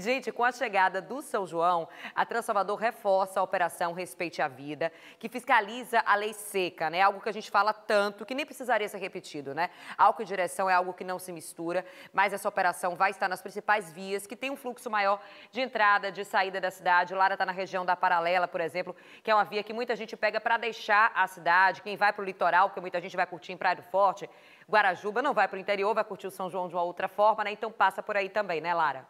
Gente, com a chegada do São João, a Transalvador reforça a Operação Respeite a Vida, que fiscaliza a lei seca, né? Algo que a gente fala tanto, que nem precisaria ser repetido, né? Álcool e direção é algo que não se mistura, mas essa operação vai estar nas principais vias, que tem um fluxo maior de entrada, de saída da cidade. Lara está na região da Paralela, por exemplo, que é uma via que muita gente pega para deixar a cidade. Quem vai para o litoral, porque muita gente vai curtir em Praia do Forte, Guarajuba, não vai para o interior, vai curtir o São João de uma outra forma, né? Então passa por aí também, né, Lara?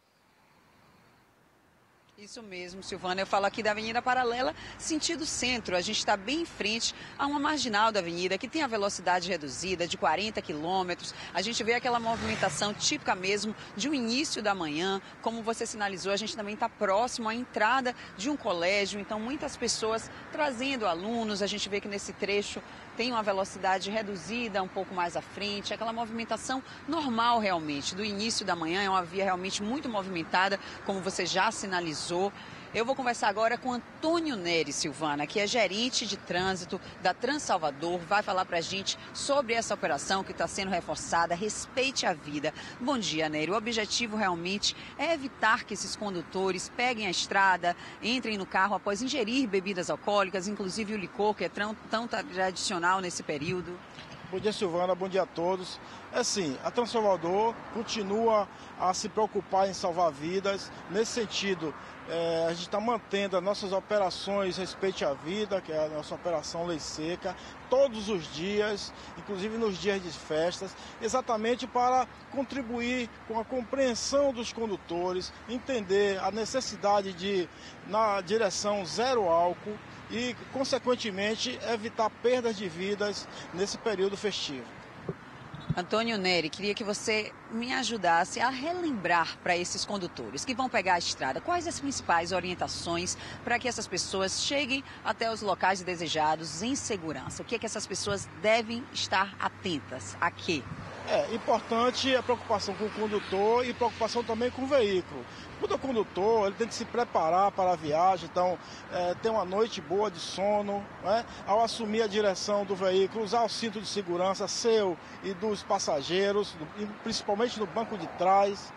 Isso mesmo, Silvana. Eu falo aqui da Avenida Paralela, sentido centro. A gente está bem em frente a uma marginal da avenida que tem a velocidade reduzida de 40 quilômetros. A gente vê aquela movimentação típica mesmo de um início da manhã. Como você sinalizou, a gente também está próximo à entrada de um colégio. Então, muitas pessoas trazendo alunos. A gente vê que nesse trecho tem uma velocidade reduzida um pouco mais à frente. Aquela movimentação normal realmente. Do início da manhã é uma via realmente muito movimentada, como você já sinalizou. Eu vou conversar agora com Antônio Neri, Silvana, que é gerente de trânsito da Transalvador, vai falar para a gente sobre essa operação que está sendo reforçada, Respeite a Vida. Bom dia, Neri. O objetivo realmente é evitar que esses condutores peguem a estrada, entrem no carro após ingerir bebidas alcoólicas, inclusive o licor, que é tão tradicional nesse período. Bom dia, Silvana. Bom dia a todos. É assim, a Transalvador continua a se preocupar em salvar vidas. Nesse sentido, a gente está mantendo as nossas operações Respeite a Vida, que é a nossa operação Lei Seca, todos os dias, inclusive nos dias de festas, exatamente para contribuir com a compreensão dos condutores, entender a necessidade de, na direção zero álcool, e, consequentemente, evitar perdas de vidas nesse período festivo. Antônio Neri, queria que você me ajudasse a relembrar para esses condutores que vão pegar a estrada quais as principais orientações para que essas pessoas cheguem até os locais desejados em segurança. O que é que essas pessoas devem estar atentas a quê? É importante a preocupação com o condutor e preocupação também com o veículo. Todo condutor ele tem que se preparar para a viagem, então ter uma noite boa de sono, né? Ao assumir a direção do veículo, usar o cinto de segurança seu e dos passageiros, principalmente no banco de trás.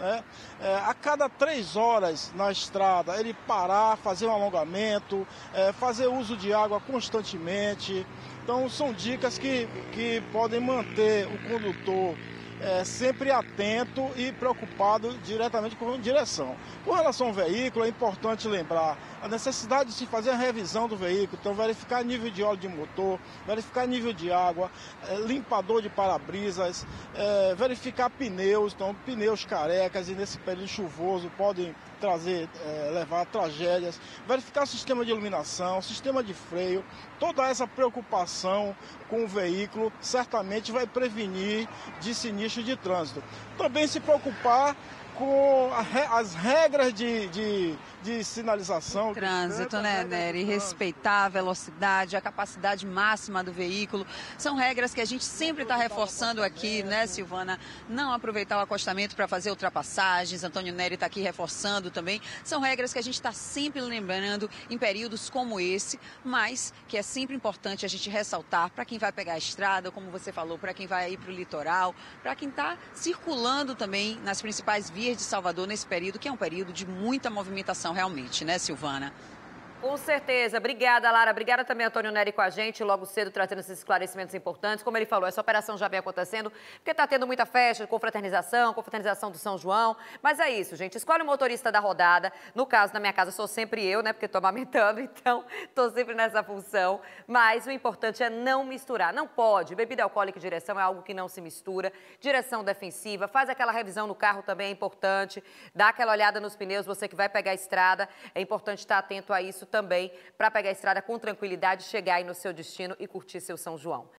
A cada 3 horas na estrada, ele parar, fazer um alongamento, fazer uso de água constantemente. Então, são dicas que podem manter o condutor sempre atento e preocupado diretamente com a direção. Com relação ao veículo, é importante lembrar a necessidade de se fazer a revisão do veículo, então verificar nível de óleo de motor, verificar nível de água, limpador de para-brisas, verificar pneus, então pneus carecas e nesse período chuvoso podem levar a tragédias, verificar o sistema de iluminação, sistema de freio, toda essa preocupação com o veículo certamente vai prevenir de sinistro de trânsito. Também se preocupar com as regras de sinalização. Trânsito, né, Neri? Respeitar a velocidade, a capacidade máxima do veículo. São regras que a gente sempre está reforçando aqui, né, Silvana? Não aproveitar o acostamento para fazer ultrapassagens. Antônio Neri está aqui reforçando também. São regras que a gente está sempre lembrando em períodos como esse, mas que é sempre importante a gente ressaltar para quem vai pegar a estrada, como você falou, para quem vai ir para o litoral, para quem está circulando também nas principais vias de Salvador nesse período, que é um período de muita movimentação realmente, né, Silvana? Com certeza. Obrigada, Lara. Obrigada também, Antônio Neri, com a gente, logo cedo, trazendo esses esclarecimentos importantes. Como ele falou, essa operação já vem acontecendo, porque está tendo muita festa, confraternização do São João. Mas é isso, gente. Escolhe o motorista da rodada. No caso, na minha casa, sou sempre eu, né? Porque estou amamentando, então estou sempre nessa função. Mas o importante é não misturar. Não pode. Bebida alcoólica e direção é algo que não se mistura. Direção defensiva. Faz aquela revisão no carro também é importante. Dá aquela olhada nos pneus, você que vai pegar a estrada. É importante estar atento a isso também, para pegar a estrada com tranquilidade, chegar aí no seu destino e curtir seu São João.